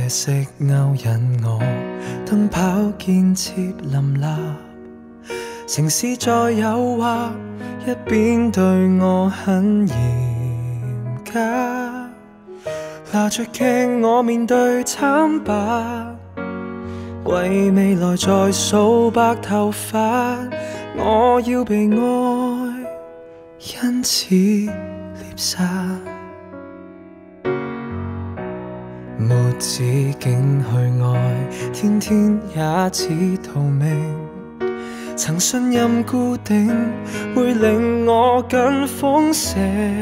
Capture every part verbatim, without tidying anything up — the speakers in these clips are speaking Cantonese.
夜色勾引我，燈泡建設林立，城市再誘惑，一邊對我很嚴格。拿着鏡我面對慘白，為未來再數白頭髮，我要被愛，因此獵殺。沒止境去愛，天天也似逃命。曾信任固定會令我更豐盛，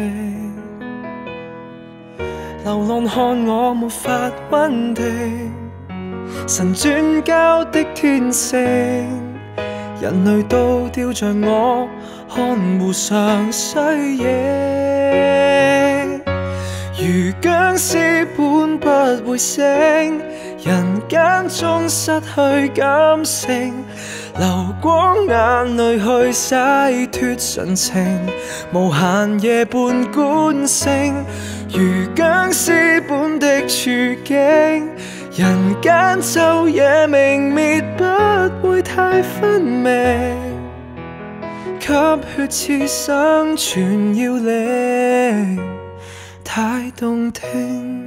流浪看我沒法穩定，神轉交的天性，人類都雕像我，看護上衰影。如僵屍般不會醒，人間中失去感性，流光眼淚去洗脫純情，無限夜半觀星。如僵屍般的處境，人間晝夜明滅不會太分明，吸血似生存要領太動聽。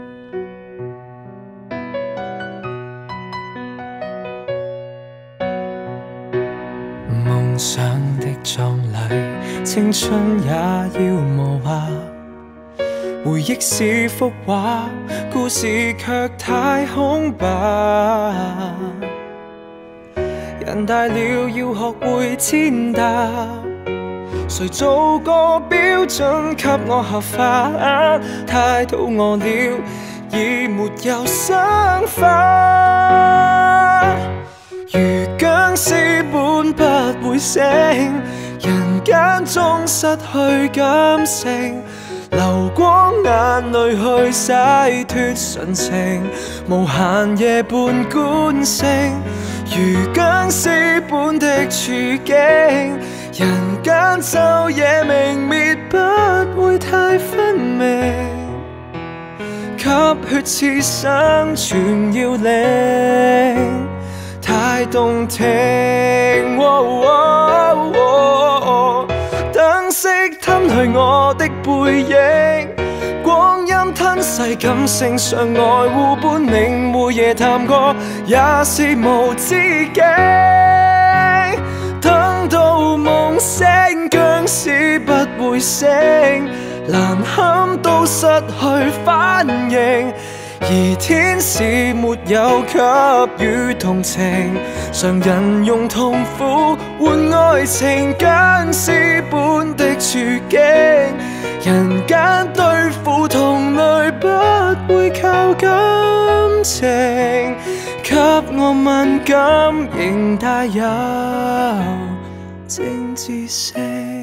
夢想的葬禮，青春也要磨畫，回憶是幅畫，故事卻太空白。人大了要學會踐踏，誰做個標準給我合法？太肚餓了，已沒有生花。如僵屍般不會醒，人間中失去感性，流光眼淚去洗脫純情，無限夜半觀星。如僵屍般的處境，人間晝夜明滅不會太分明，吸血似生存要領太動聽。燈飾吞去我的背影，光陰吞噬感性上愛互伴領，每夜探過也是無止境。等到夢醒，僵屍不會醒，難堪都失去反應，而天使沒有給予同情，常人用痛苦換愛情。僵屍般的處境，人間對付同類不會靠感情，給我敏感仍帶有政治性。